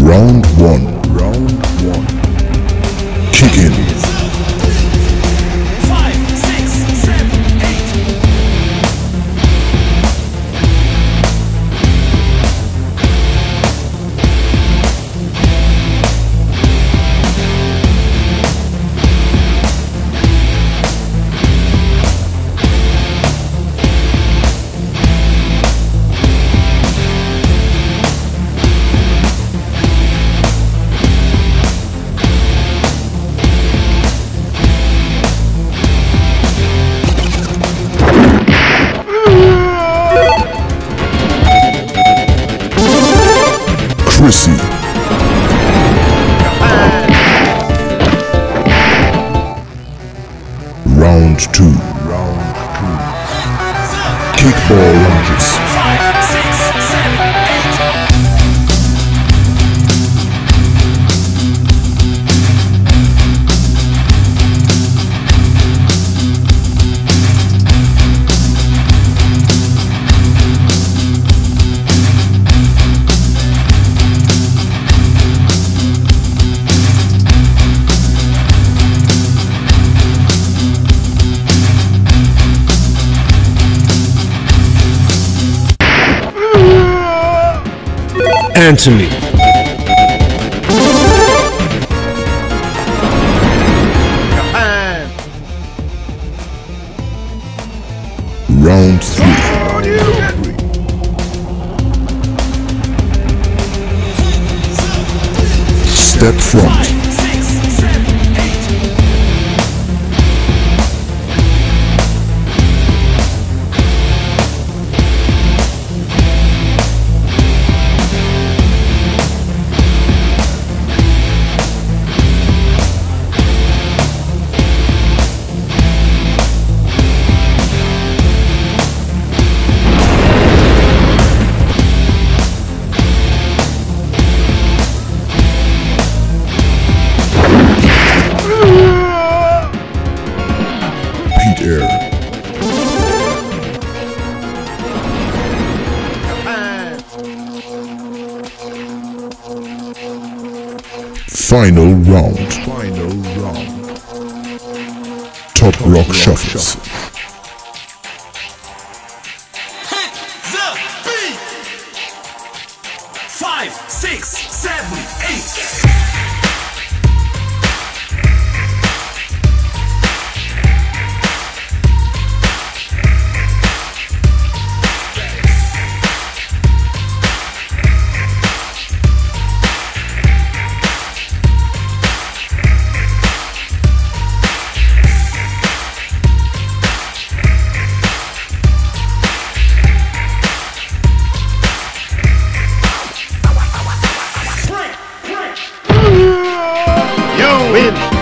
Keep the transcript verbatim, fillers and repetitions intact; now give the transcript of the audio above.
Round one. Round one. Kick in. Five, six, seven, eight. Chrissy. Round two. Round two. Kickball lunges. Five, six, seven, eight. Anthony. Round three. Step front. Six, seven, eight. Air. Final round. Final round. Top rock shuffles. Hit the beat. Five, six, seven, eight. Win.